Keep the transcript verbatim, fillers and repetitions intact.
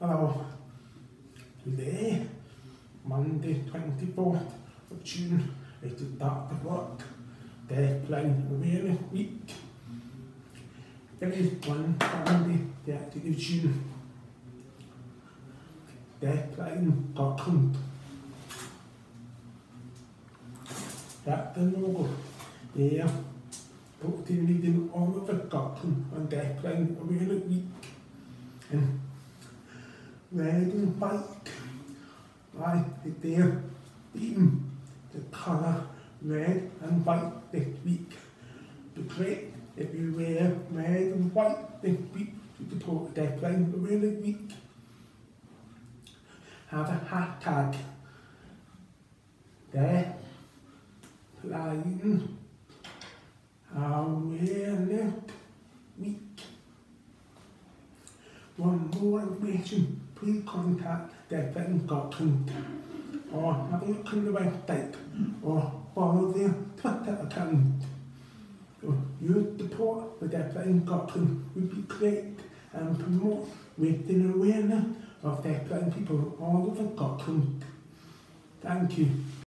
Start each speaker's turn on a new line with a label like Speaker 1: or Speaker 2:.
Speaker 1: Hello. Today, Monday twenty-fourth of June, it is Doctor Work, Deafblind Awareness Week. It is one Monday, thirtieth of June. Deafblind got come. That's the logo there. Put in reading all of the got come on Deafblind Awareness Week. And red and white, right there, beating the colour red and white this week. Be great if you wear red and white this week to support Deafblind Awareness Week. Have a hashtag Deafblind Awareness Week. Want more information, please contact Deafblind dot com or have a look on the website or follow their Twitter account. So your support for Deafblind dot com would be great and promote raising awareness of deafblind people all over Scotland. Thank you.